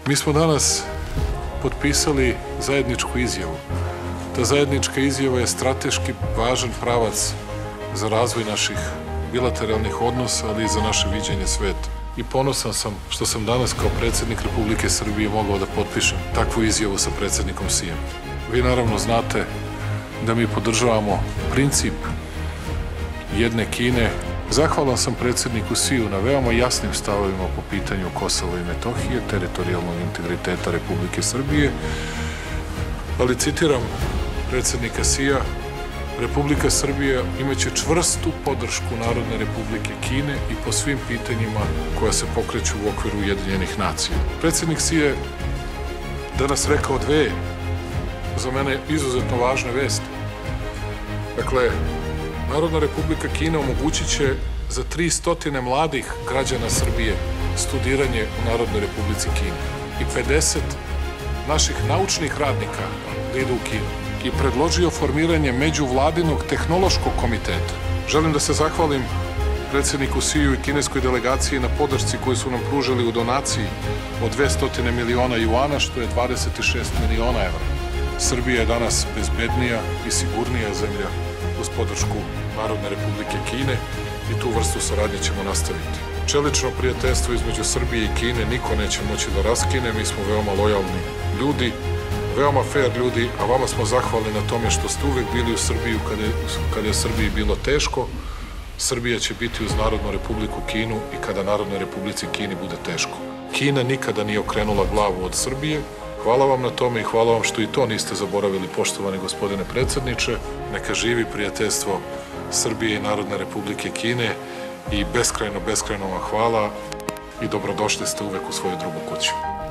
Mi smo danas potpisali zajedničku izjavu. Ta zajednička izjava je strateški važan pravac za razvoj naših bilateralnih odnosa, ali i za naše viđenje sveta. I ponosan sam što sam danas kao predsjednik Republike Srbije mogao da potpišem takvu izjavu sa predsjednikom Sijem. Vi naravno znate da mi podržavamo princip jedne Kine. Zahvalan sam predsjedniku Siju na veoma jasnim stavovima po pitanju Kosova i Metohije, teritorijalnog integriteta Republike Srbije, ali citiram predsjednika Sija, Republika Srbija imaće čvrstu podršku Narodne Republike Kine i po svim pitanjima koja se pokreću u okviru Ujedinjenih nacija. Predsjednik Si je danas rekao dve, za mene izuzetno važne vesti. Dakle, Narodna Republika Kina omogućit će za 300 mladih građana Srbije studiranje u Narodnoj Republici Kine i 50 naših naučnih radnika da idu u Kinu i predložio formiranje međuvladinog tehnološkog komiteta. Želim da se zahvalim predsjedniku Siju i kineskoj delegaciji na podršci koju su nam pružili u donaciji od 200 miliona juana, što je 26 miliona evra. Srbija je danas bezbednija i sigurnija zemlja uz podršku Narodne Republike Kine i tu vrstu saradnje ćemo nastaviti. Čelično prijateljstvo između Srbije i Kine niko neće moći da raskine, mi smo veoma lojalni ljudi, veoma fair ljudi, a vama smo zahvalni na tome što ste uvek bili u Srbiji kada je Srbiji bilo teško. Srbija će biti uz Narodnu Republiku Kinu i kada Narodnoj Republici Kini bude teško. Kina nikada nije okrenula glavu od Srbije. Hvala vam na tome i hvala vam što i to niste zaboravili, poštovani gospodine predsjedniče. Neka živi prijateljstvo Srbije i Narodne Republike Kine i beskrajno vam hvala i dobrodošli ste uvek u svoju drugu kuću.